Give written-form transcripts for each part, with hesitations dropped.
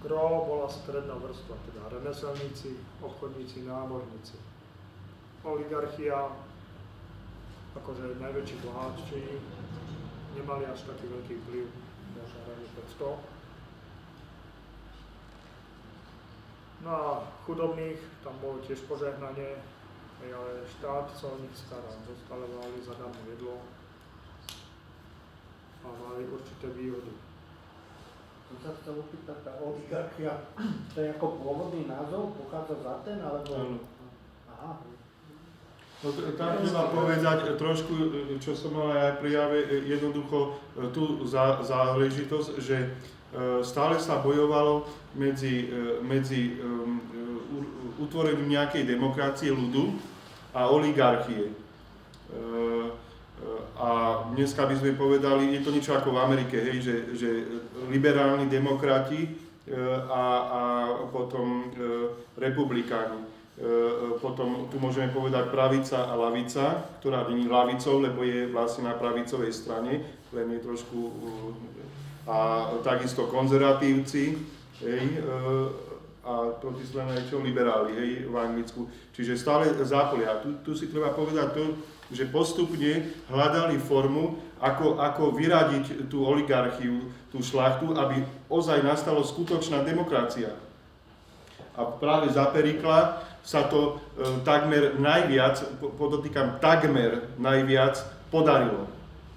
Gro bola stredná vrstva, teda remeselníci, obchodníci, námorníci. Oligarchia, akože najväčší bohatší, nemali až taký veľký vplyv, možno ani 500. No a chudobných, tam bolo tiež požehnanie, ale štát sa o nich staral, dostávali zadarmo jedlo a mali určité výhody. Som sa chcel opýtať, tá oligarchia, to je ako pôvodný názov, pochádza za ten, alebo... Aha. No, tam treba povedať trošku, čo som mal aj pri jave, jednoducho tú záležitosť, že stále sa bojovalo medzi utvorením nejakej demokracie ľudu a oligarchie. A dneska by sme povedali, je to niečo ako v Amerike, hej, že liberálni demokrati a potom republikáni. Potom tu môžeme povedať pravica a lavica, ktorá nie je ľavicou, lebo je vlastne na pravicovej strane, len je trošku... A takisto konzervatívci, hej, a protistrana je čo liberáli, hej, v Anglicku. Čiže stále zápolia. Tu si treba povedať to, že postupne hľadali formu, ako vyradiť tú oligarchiu, tú šlachtu, aby ozaj nastala skutočná demokracia. A práve za Perikla sa to takmer najviac, podotýkam takmer najviac, podarilo.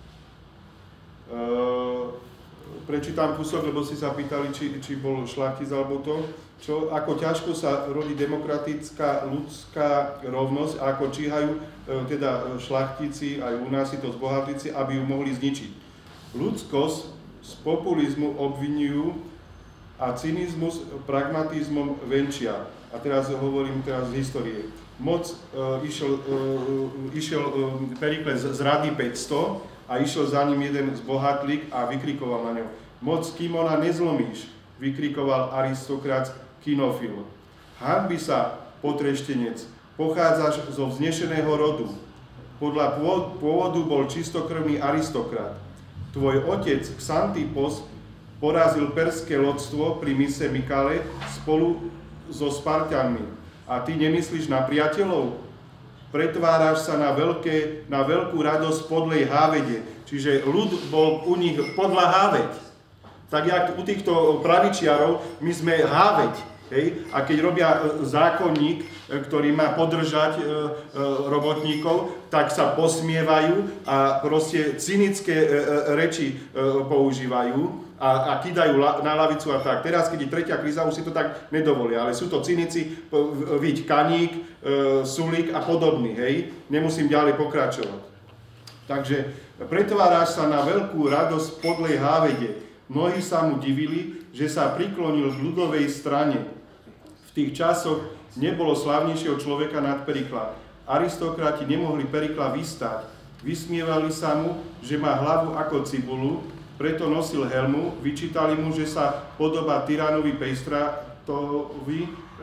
Prečítam kúsok, lebo si sa pýtali, či bol šlachtic alebo to, ako ťažko sa rodí demokratická ľudská rovnosť a ako číhajú teda šlachtici, aj u nás si to zbohatlíci, aby ju mohli zničiť. Ľudskosť z populizmu obvinujú a cynizmus pragmatizmom venčia. A teraz hovorím z histórie. Moc išiel Perikles z rady 500, a išiel za ním jeden zbohatlík a vykrikoval na ňo. Moc Kimona nezlomíš, vykrikoval aristokrat Kinofil. Hanbi sa, potreštenec, pochádzaš zo vznešeného rodu. Podľa pôvodu bol čistokrvný aristokrat. Tvoj otec Xantippos porazil perské lodstvo pri mise Mykale spolu so Spartianmi. A ty nemyslíš na priateľov? Pretváraš sa na veľkú radosť podlej hávede. Čiže ľud bol u nich podľa háveď. Tak jak u týchto pravičiarov, my sme háveď. Hej? A keď robia zákonník, ktorý má podržať robotníkov, tak sa posmievajú a proste cynické reči používajú a kidajú na lavicu a tak. Teraz, keď je tretia kríza, už si to tak nedovolia, ale sú to cynici, Víť Kaník, Sulík a podobný, hej? Nemusím ďalej pokračovať. Takže pretváraš sa na veľkú radosť podlej hávede. Mnohí sa mu divili, že sa priklonil k ľudovej strane. V tých časoch nebolo slávnejšieho človeka nad Perikla. Aristokrati nemohli Perikla vystať. Vysmievali sa mu, že má hlavu ako cibulu, preto nosil helmu, vyčítali mu, že sa podobá tyranovi Peistratovi,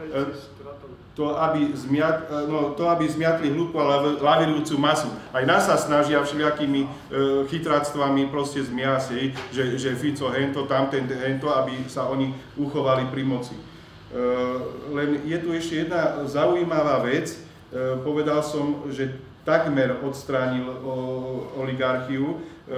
to, aby zmiatli hlúpu a lavirujúcu masu. Aj nás sa snažia všelijakými chytráctvami proste zmiasť, že Fico hento, tamten hento, aby sa oni uchovali pri moci. Len je tu ešte jedna zaujímavá vec. Povedal som, že takmer odstránil oligarchiu.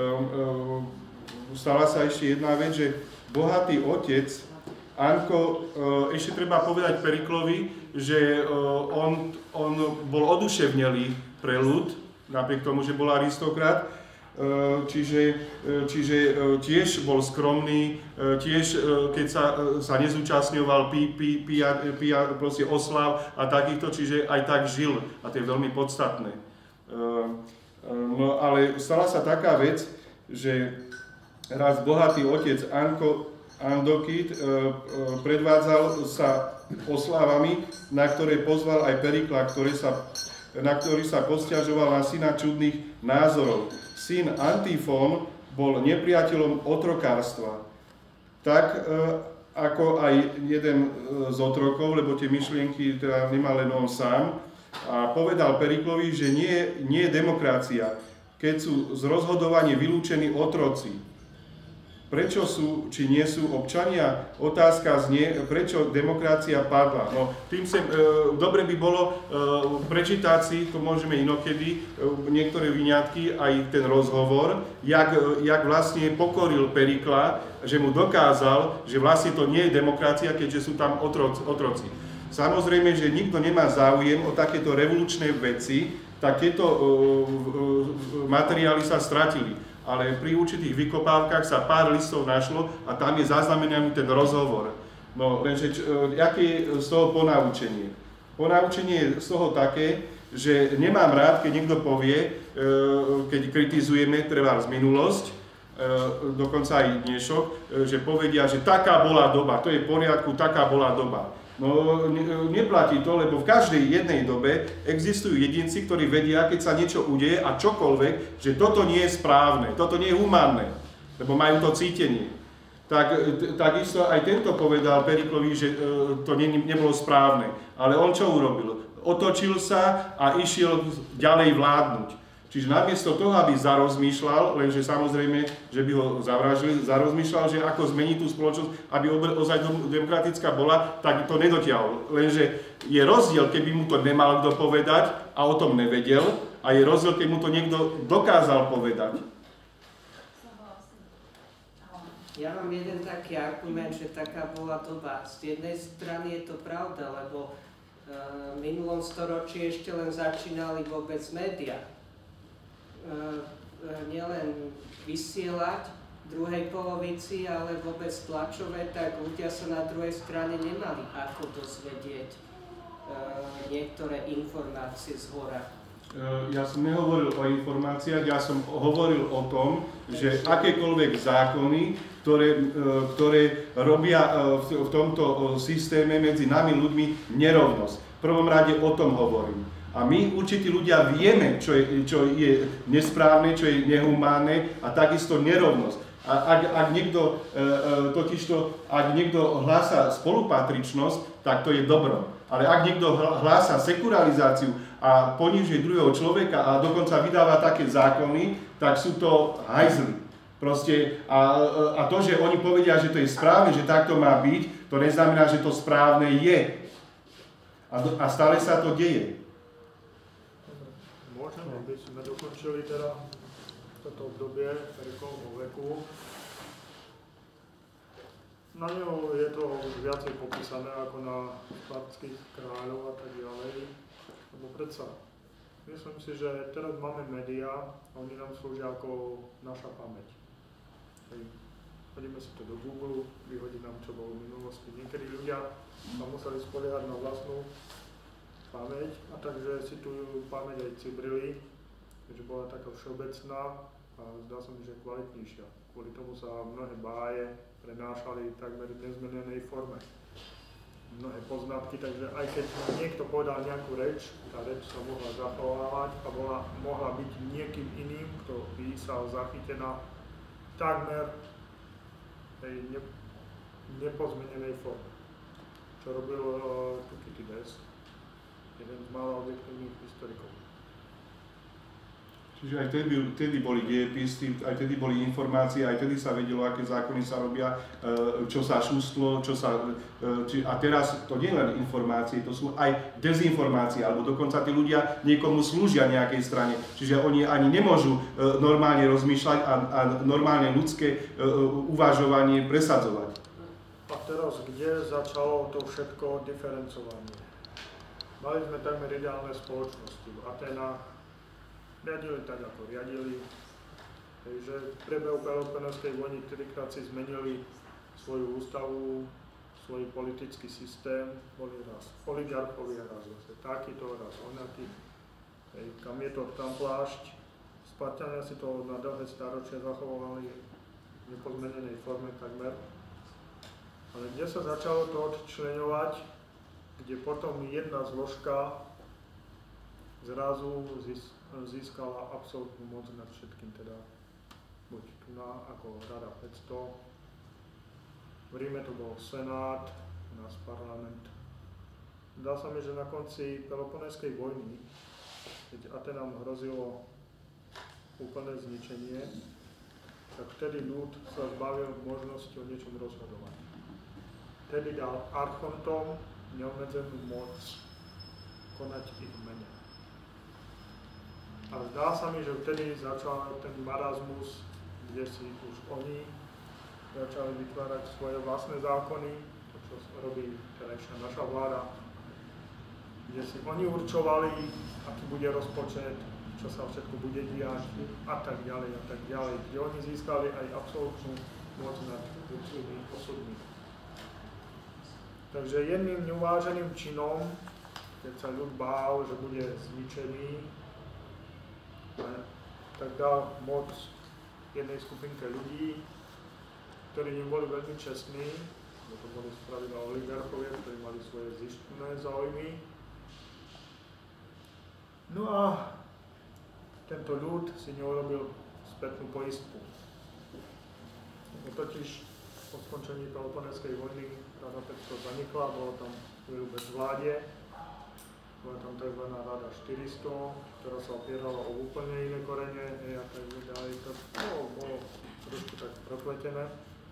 Stala sa ešte jedna vec, že bohatý otec Anko, ešte treba povedať Periklovi, že on bol oduševnelý pre ľud, napriek tomu, že bol aristokrat, čiže tiež bol skromný, tiež keď sa nezúčastňoval proste oslav a takýchto, čiže aj tak žil a to je veľmi podstatné. No ale stala sa taká vec, že raz bohatý otec Andokit predvádzal sa oslávami, na ktoré pozval aj Perikla, na ktorý sa posťažoval na syna čudných názorov. Syn Antifón bol nepriateľom otrokárstva. Tak ako aj jeden z otrokov, lebo tie myšlienky teda nemal len on sám, a povedal Periklovi, že nie je demokracia, keď sú z rozhodovania vylúčení otroci. Prečo sú, či nie sú občania? Otázka znie, prečo demokracia padla. No, dobre by bolo prečítať si, to môžeme inokedy, niektoré vyňatky, aj ten rozhovor, jak vlastne pokoril Perikla, že mu dokázal, že vlastne to nie je demokracia, keďže sú tam otroci. Samozrejme, že nikto nemá záujem o takéto revolučné veci, tak tieto materiály sa stratili. Ale pri určitých vykopávkach sa pár listov našlo a tam je zaznamenaný ten rozhovor. No, lenže aké je z toho ponaučenie? Ponaučenie je z toho také, že nemám rád, keď niekto povie, keď kritizujeme trebárs minulosť, dokonca aj dnešok, že povedia, že taká bola doba, to je v poriadku, taká bola doba. No, neplatí to, lebo v každej jednej dobe existujú jedinci, ktorí vedia, keď sa niečo udeje a čokoľvek, že toto nie je správne, toto nie je humánne, lebo majú to cítenie. Takisto aj tento povedal Periklovi, že to nebolo správne. Ale on čo urobil? Otočil sa a išiel ďalej vládnuť. Čiže namiesto toho, aby zarozmýšľal, lenže samozrejme, že by ho zavražili, zarozmýšľal, že ako zmeniť tú spoločnosť, aby ozaj demokratická bola, tak to nedotiahol. Lenže je rozdiel, keby mu to nemal kto povedať a o tom nevedel, a je rozdiel, keď mu to niekto dokázal povedať. Ja mám jeden taký argument, že taká bola doba. Z jednej strany je to pravda, lebo v minulom storočí ešte len začínali vôbec médiá. Nielen vysielať v druhej polovici, ale vôbec tlačové, tak ľudia sa na druhej strane nemali ako dozvedieť niektoré informácie zhora. Ja som nehovoril o informáciách, ja som hovoril o tom, že akékoľvek zákony, ktoré robia v tomto systéme medzi nami ľuďmi nerovnosť. V prvom rade o tom hovorím. A my, určití ľudia, vieme, čo je nesprávne, čo je nehumánne a takisto nerovnosť. A ak niekto hlása spolupatričnosť, tak to je dobro. Ale ak niekto hlása sekularizáciu a ponižuje druhého človeka a dokonca vydáva také zákony, tak sú to hajzli. Proste, a to, že oni povedia, že to je správne, že takto má byť, to neznamená, že to správne je. A stále sa to deje. Môžeme, aby sme dokončili teda toto obdobie Periklovho veku. Na ňo je to viacej popísané ako na spartských kráľov a tak ďalej. Lebo predsa, myslím si, že teraz máme médiá a oni nám slúžia ako naša pamäť. Hodíme si to do Google, vyhodí nám, čo bolo v minulosti. Niekedy ľudia sa museli spoliehať na vlastnú pamäť, a takže si tu pamäť aj cibrili, keďže bola taká všeobecná a zdá sa mi, že kvalitnejšia. Kvôli tomu sa mnohé báje prenášali takmer v nezmenenej forme. Mnohé poznatky, takže aj keď niekto povedal nejakú reč, tá reč sa mohla zachovávať a mohla byť niekým iným, kto písal zachytená takmer v nepozmenenej forme. Čo robil Thukydides, jeden z mála objektívnych historikov. Čiže aj vtedy boli dejepisy, aj vtedy boli informácie, aj vtedy sa vedelo, aké zákony sa robia, čo sa šustlo, a teraz to nie len informácie, to sú aj dezinformácie, alebo dokonca tí ľudia niekomu slúžia nejakej strane. Čiže oni ani nemôžu normálne rozmýšľať a normálne ľudské uvažovanie presadzovať. A teraz kde začalo to všetko diferencovanie? Mali sme takmer ideálne spoločnosti. V Atenách riadili tak, ako riadili. Takže v priebehu Peloponeskej vojny trikrát si zmenili svoju ústavu, svoj politický systém. Boli raz oligarchovia, raz zase takýto, raz onaký. Kam je to tam plášť. Spartania si to na dlhé stáročia zachovali v nepozmenenej forme takmer. Ale kde sa začalo to odčleňovať, kde potom jedna zložka zrazu získala absolútnu moc nad všetkým, teda buď tu ako Rada 500, v Ríme to bol Senát, u nás parlament. Dá sa mi, že na konci Peloponeskej vojny, keď Atenám hrozilo úplné zničenie, tak vtedy ľud sa zbavil možnosti o niečom rozhodovať. Vtedy dal archontom neobmedzenú moc konať ich v mene. A zdá sa mi, že vtedy začal ten marazmus, kde si už oni začali vytvárať svoje vlastné zákony, to čo robí terajšia naša vláda, kde si oni určovali, aký bude rozpočet, čo sa všetko bude diať a tak ďalej, kde oni získali aj absolútnu moc nad ľudskými osudmi. Takže jedným neuváženým činom, keď sa ľud bál, že bude zničený, tak dal moc jednej skupinke ľudí, ktorí neboli veľmi čestní, bo to boli spravidla oligarchovia, ktorí mali svoje zištné záujmy. No a tento ľud si neurobil spätnú poistku. Totiž po skončení Peloponeskej vojny Rada 500 zanikla, bolo tam chvíľu bez vláde. Bola tam tzv. Rada 400, ktorá sa opierala o úplne iné korene a tak ďalej. To bolo trošku tak prokletené.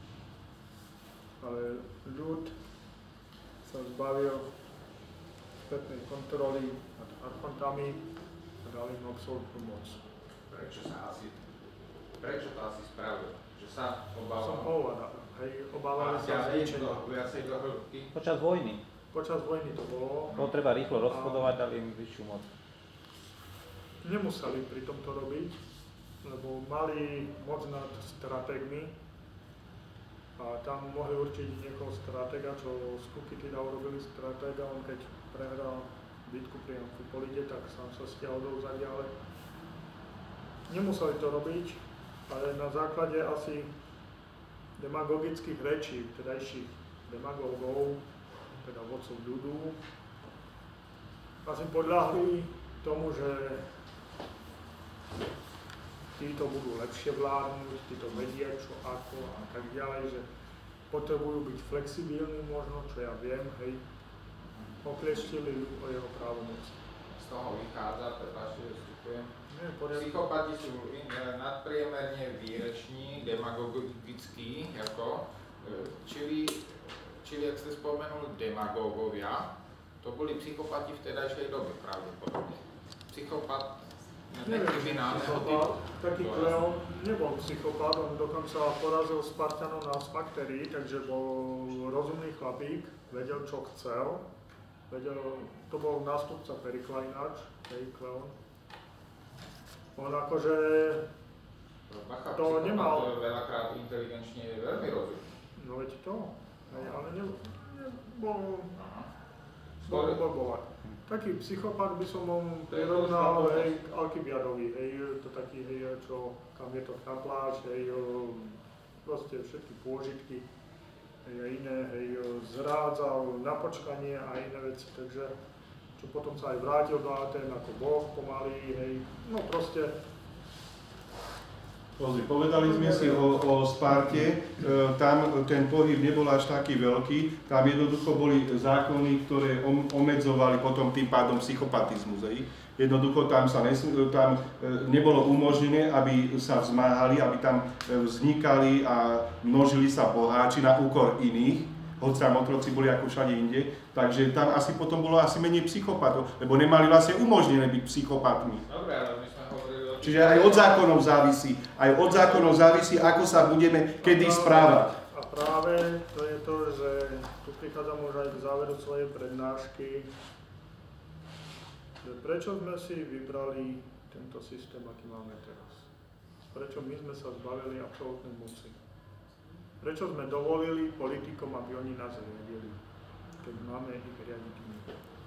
Ale ľud sa zbavil spätnej kontroly nad archontami a dal im absolútnu moc. Prečo to asi spravil? Že sa Som obával? obávali sa zničenia. Viacej do hĺbky? Počas vojny. Počas vojny to bolo. Bolo treba rýchlo rozchodovať, dali im vyššiu moc. Nemuseli pri tomto robiť, lebo mali moc nad stratégmi a tam mohli určiť niekoho stratéga, čo z Kukitida urobili stratéga, on keď prehral bitku pri Amfipolide, tak sám sa stiahol do úzadia, ale nemuseli to robiť, ale na základe asi demagogických rečí vtedajších demagógov, teda vodcov ľudu, asi podľahli tomu, že títo budú lepšie vládnuť, títo vedia čo ako a tak ďalej, že potrebujú byť flexibilní možno, čo ja viem, hej, oklieštili ľud o jeho právomoci. Z toho vychádza, prepáčte, že vstupujem. Psychopati sú nadpriemerne výreční, demagogickí, čili ak ste spomenuli demagógovia, to boli psychopati v tedajšej dobe pravdepodobne. Psychopat nekriminálneho typu. Taký Kleon nebol psychopat, on dokonca porazil Spartanov na Smakterii, takže bol rozumný chlapík, vedel čo chcel, to bol nástupca Perikla ináč, Kleon. On akože to nemal. To veľakrát inteligenčne je veľmi rozumný. No veď to, ale nebol bol. Taký psychopat by som mu prirovnal k Alkibiadovi, to taký, čo kam je to na pláž, proste všetky pôžitky, a iné, zrádzal na počkanie a iné veci, takže čo potom sa aj vrátil do Atén ako boh pomaly, no proste. Pozri, povedali sme si o Sparte, tam ten pohyb nebol až taký veľký, tam jednoducho boli zákony, ktoré omedzovali potom tým pádom psychopatizmus. Jednoducho tam nebolo umožnené, aby sa vzmáhali, aby tam vznikali a množili sa boháči na úkor iných, hoď tam otroci boli ako všade inde, takže tam asi potom bolo asi menej psychopatov, lebo nemali vlastne umožnené byť psychopatmi. Dobre, ale my sme hovorili o... Čiže aj od zákonov závisí, ako sa budeme kedy správať. A práve to je to, že tu prichádzam už aj k záveru svojej prednášky, že prečo sme si vybrali tento systém, aký máme teraz. Prečo my sme sa zbavili absolútnej moci. Prečo sme dovolili politikom, aby oni nás riadili, keď máme ich riadiť my.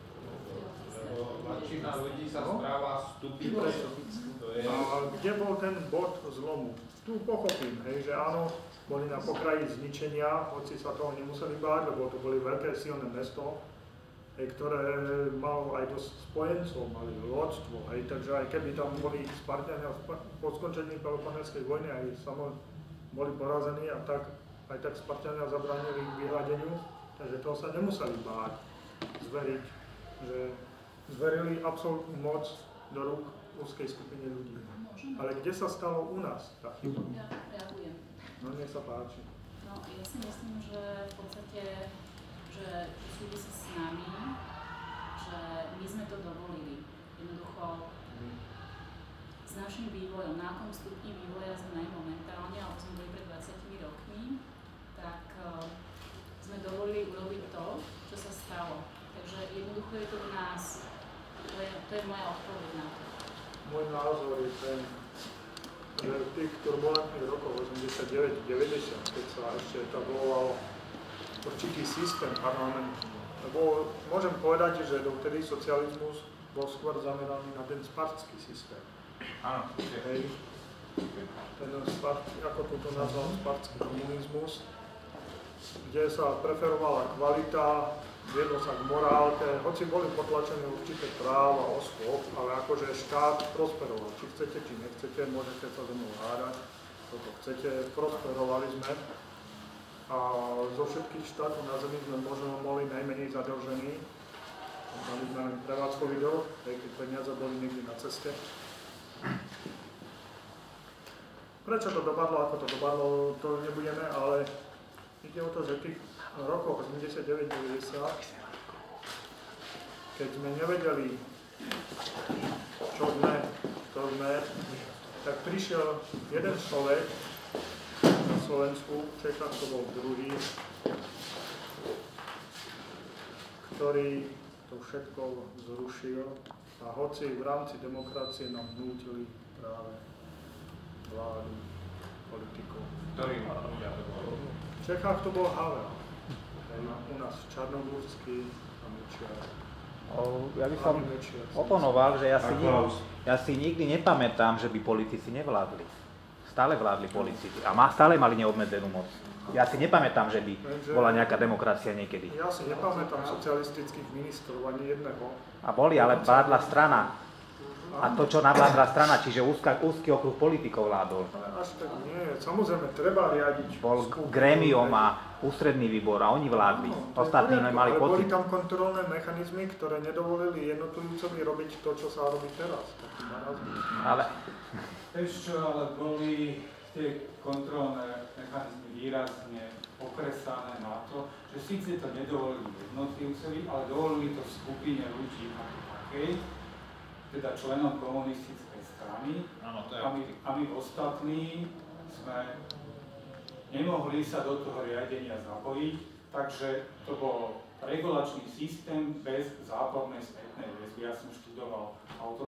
Väčšina ľudí sa správa stupido. A kde bol ten bod zlomu? Tu pochopím, že áno, boli na pokraji zničenia, hoci sa toho nemuseli báť, lebo to boli veľké silné mesto, ktoré malo aj dosť spojencov, mali lodstvo, takže aj keby tam boli Spartania po skončení Peloponeskej vojny, aj samo boli porazení a tak, aj tak Spartania zabránili ich vyhľadeniu, takže toho sa nemuseli báť zveriť, že zverili absolútnu moc do rúk úzkej skupine ľudí. Ale kde sa stalo u nás tá chyba? No nech sa páči. No, ja si myslím, že v podstate, že súvisí s nami, že my sme to dovolili. Jednoducho s našim vývojom, na akom stupni vývoja sme momentálne, alebo sme boli pred 20 rokmi, tak sme dovolili urobiť to, čo sa stalo. Takže jednoducho je to v nás. To je moja odpoveď na to. Môj názor je ten, že v tých turbulentných rokoch 89-90, keď sa ešte etabloval určitý systém parlamentný, lebo môžem povedať, že dovtedy socializmus bol skôr zameraný na ten spartský systém. Áno. Hej. Ten ako to nazval, spartský komunizmus, kde sa preferovala kvalita, viedlo sa k morálke, hoci boli potlačené určité práva osôb, ale akože štát prosperoval. Či chcete, či nechcete, môžete sa so mnou hádať, toto chcete, prosperovali sme. A zo všetkých štátov na Zemi sme možno boli najmenej zadlžení. Mali sme len prevádzkový dlh, keď peniaze boli niekde na ceste. Prečo to dopadlo, ako to dopadlo, to nebudeme, ale ide o to, že v tých rokoch 89-90, keď sme nevedeli, čo sme, tak prišiel jeden človek na Slovensku, v Čechách to bol druhý, ktorý to všetko zrušil a hoci v rámci demokracie nám vnútili práve vládu, politiku. Ktorý ľudia to bolo? V Čechách to bol Havel. U nás Čarnogórsky a Mečiar. Ja by som oponoval, že ja si nikdy nepamätám, že by politici nevládli. Stále vládli politici a stále mali neobmedzenú moc. Ja si nepamätám, že by bola nejaká demokracia niekedy. Ja si nepamätám socialistických ministrov ani jedného. A boli, ale vládla strana. A to, čo navládla strana, čiže úzky okruh politikov vládol. Až tak nie. Samozrejme, treba riadiť. Bol grémium a ústredný výbor a oni vládli. Ostatní mali pocit. Boli pocit. tam kontrolné mechanizmy, ktoré nedovolili jednotlivcovi robiť to, čo sa robí teraz. Ale boli tie kontrolné mechanizmy výrazne okresané na to, že síce to nedovolili jednotlivcovi, ale dovolili to skupine ľudí ako takej, teda členom komunistickej strany. Áno, to je. A my ostatní sme nemohli sa do toho riadenia zapojiť, takže to bol regulačný systém bez zápornej spätnej väzby. Ja som študoval